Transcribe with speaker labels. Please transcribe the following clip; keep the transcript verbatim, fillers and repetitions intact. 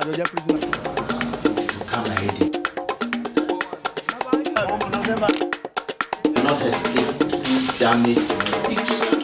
Speaker 1: You're prisoner.
Speaker 2: Come ahead. Do not hesitate to do damage to me.